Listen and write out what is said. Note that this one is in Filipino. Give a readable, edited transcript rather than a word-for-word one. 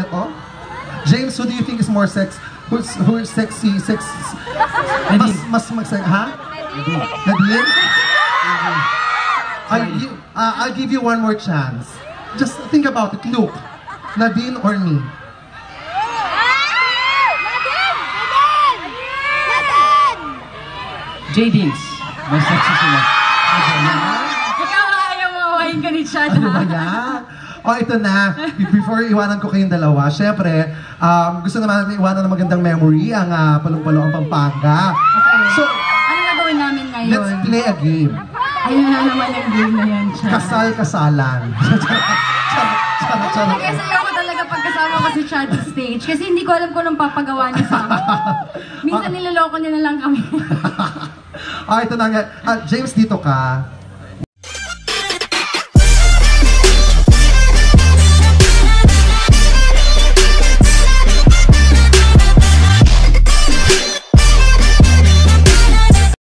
oh. James, who do you think is more who's sexy? Mas mag-sexy, ha? Nadine? I'll give you one more chance. Just think about it. Look, Nadine or me? Jadines. Mas sexy sila. Ikaw ayaw mo awahin ka ni Chad. Ano ba yan? O, ito na. Before iwanan ko kayong dalawa, syempre, gusto naman natin iwanan ng magandang memory ang Palong-Palo ang Pampanga. Okay. So, ano gagawin namin ngayon? let's play a game. Ayun na naman yung game na yan, Chad. Kasal-kasalan. Charot. Kasi ako talaga pagkasama ko si Chad sa stage. Kasi hindi ko alam kung anong papagawa niya sa amin. Minsan niloloko niya na lang kami. Ito na nga. James, dito ka.